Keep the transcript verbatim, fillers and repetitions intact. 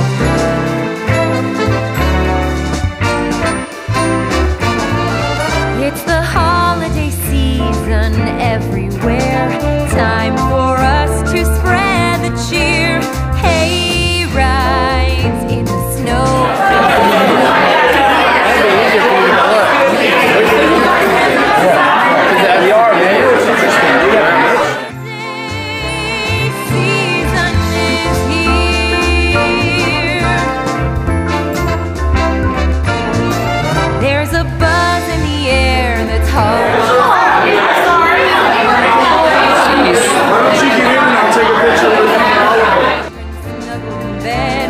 It's the holiday season everywhere. Time for us to spread the cheer. Hay rides in the snow. Season is here. There's a buzz in the air that's hard. Why don't you get in and I'll take a picture with you? Snuggled in bed.